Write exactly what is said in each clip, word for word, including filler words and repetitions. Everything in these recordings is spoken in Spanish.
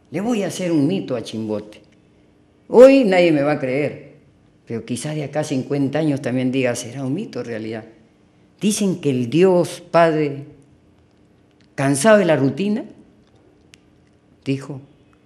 Le voy a hacer un mito a Chimbote. Hoy nadie me va a creer, pero quizás de acá a cincuenta años también diga, será un mito en realidad. Dicen que el Dios Padre, cansado de la rutina, dijo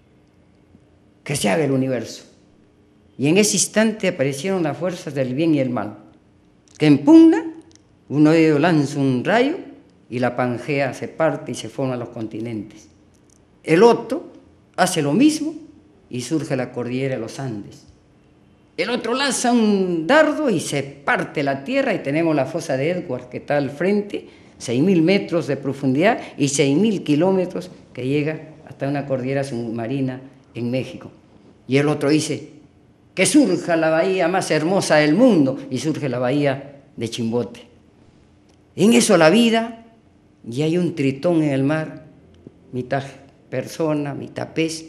que se haga el universo. Y en ese instante aparecieron las fuerzas del bien y el mal, que en pugna, uno de ellos lanza un rayo y la Pangea se parte y se forman los continentes. El otro hace lo mismo y surge la cordillera de los Andes. El otro lanza un dardo y se parte la tierra y tenemos la fosa de Edward que está al frente, seis mil metros de profundidad y seis mil kilómetros que llega hasta una cordillera submarina en México. Y el otro dice que surja la bahía más hermosa del mundo y surge la bahía de Chimbote. En eso la vida, y hay un tritón en el mar, mitad persona, mitad pez,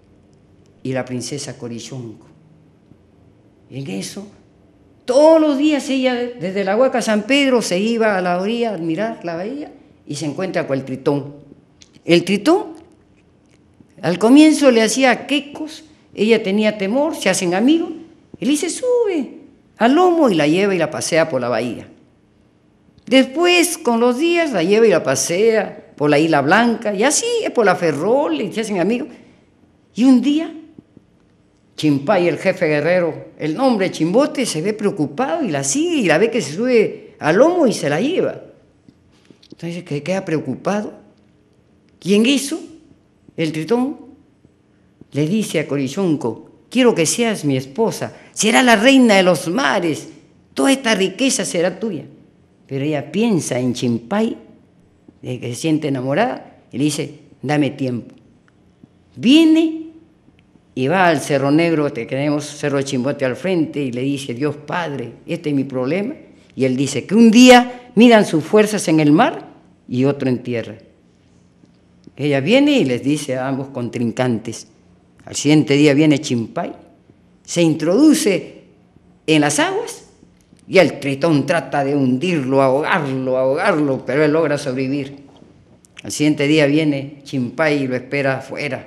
y la princesa Corichonco. En eso, todos los días ella, desde la Huaca San Pedro, se iba a la orilla a admirar la bahía y se encuentra con el tritón. El tritón, al comienzo le hacía quecos, ella tenía temor, se hacen amigos, y le dice, sube al lomo y la lleva y la pasea por la bahía. Después, con los días, la lleva y la pasea por la Isla Blanca, y así, por la Ferrol, y se hacen amigos. Y un día, Chimpay, el jefe guerrero, el nombre Chimbote, se ve preocupado y la sigue y la ve que se sube al lomo y se la lleva. Entonces que queda preocupado. Y en eso, el tritón le dice a Corichonco, quiero que seas mi esposa, será la reina de los mares, toda esta riqueza será tuya. Pero ella piensa en Chimpay, de que se siente enamorada, y le dice, dame tiempo. Viene y va al Cerro Negro, que tenemos Cerro Chimbote al frente, y le dice, Dios Padre, este es mi problema. Y él dice que un día midan sus fuerzas en el mar y otro en tierra. Ella viene y les dice a ambos contrincantes. Al siguiente día viene Chimpay, se introduce en las aguas y el tritón trata de hundirlo, ahogarlo, ahogarlo, pero él logra sobrevivir. Al siguiente día viene Chimpay y lo espera afuera.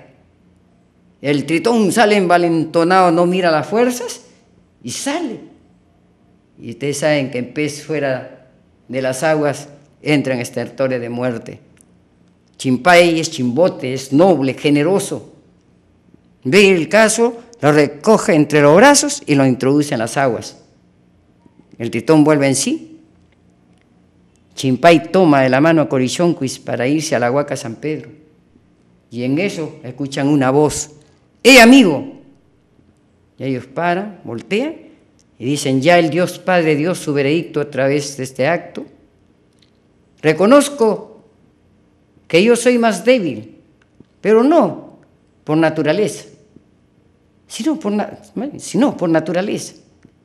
El tritón sale envalentonado, no mira las fuerzas y sale. Y ustedes saben que el pez fuera de las aguas entra en estertores de muerte. Chimpay es Chimbote, es noble, generoso. Ve el caso, lo recoge entre los brazos y lo introduce en las aguas. El tritón vuelve en sí. Chimpay toma de la mano a Corichoncuis para irse a la Huaca San Pedro. Y en eso escuchan una voz. ¡Eh, amigo! Y ellos paran, voltean y dicen, ya el Dios Padre dio su veredicto a través de este acto. Reconozco que yo soy más débil, pero no por naturaleza, sino por, sino por naturaleza.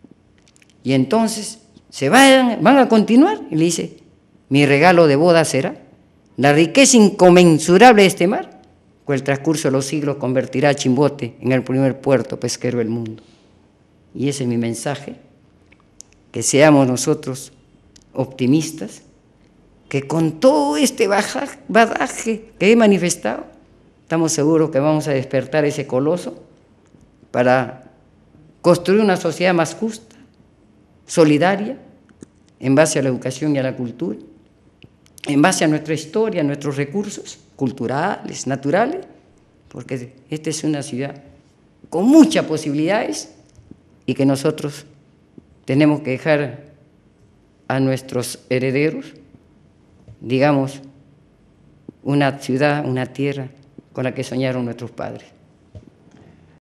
Y entonces se van, van a continuar y le dice, mi regalo de boda será la riqueza inconmensurable de este mar. Con el transcurso de los siglos convertirá a Chimbote en el primer puerto pesquero del mundo. Y ese es mi mensaje, que seamos nosotros optimistas, que con todo este badaje que he manifestado, estamos seguros que vamos a despertar ese coloso para construir una sociedad más justa, solidaria, en base a la educación y a la cultura, en base a nuestra historia, a nuestros recursos culturales, naturales, porque esta es una ciudad con muchas posibilidades y que nosotros tenemos que dejar a nuestros herederos, digamos, una ciudad, una tierra con la que soñaron nuestros padres.